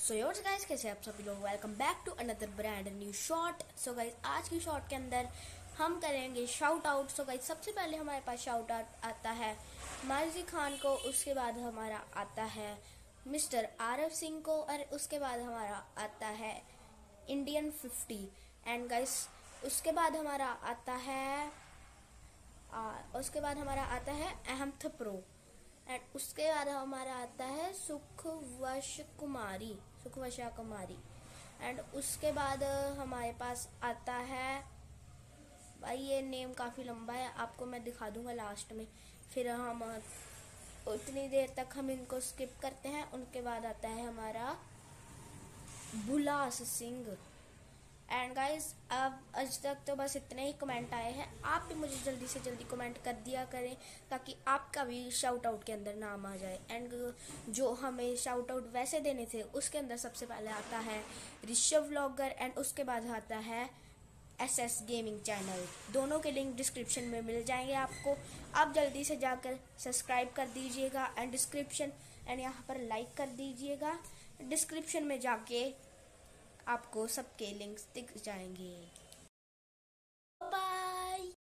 सो yours guys, कैसे आप सभी लोग। Welcome back to another brand new shot. So guys, आज की शॉट के अंदर हम करेंगे शाउट आउट। सो गाइस, सबसे पहले हमारे पास शाउट आउट आता है मार्जी खान को, उसके बाद हमारा आता है मिस्टर आरफ सिंह को, और उसके बाद हमारा आता है इंडियन 50। एंड गाइस, उसके बाद हमारा आता है अहम थप्रो। एंड उसके बाद हमारा आता है सुखवशा कुमारी। एंड उसके बाद हमारे पास आता है, भाई ये नेम काफ़ी लंबा है, आपको मैं दिखा दूंगा लास्ट में। फिर हम उतनी देर तक हम इनको स्किप करते हैं। उनके बाद आता है हमारा बुलास सिंह। एंड गाइज, अब आज तक तो बस इतने ही कमेंट आए हैं। आप भी मुझे जल्दी से जल्दी कमेंट कर दिया करें ताकि आपका भी शाउट आउट के अंदर नाम आ जाए। एंड जो हमें शाउट आउट वैसे देने थे उसके अंदर सबसे पहले आता है ऋषभ व्लॉगर, एंड उसके बाद आता है SS गेमिंग चैनल। दोनों के लिंक डिस्क्रिप्शन में मिल जाएंगे आपको। आप जल्दी से जाकर सब्सक्राइब कर दीजिएगा एंड यहाँ पर लाइक कर दीजिएगा। डिस्क्रिप्शन में जाके आपको सबके लिंक्स दिख जाएंगे।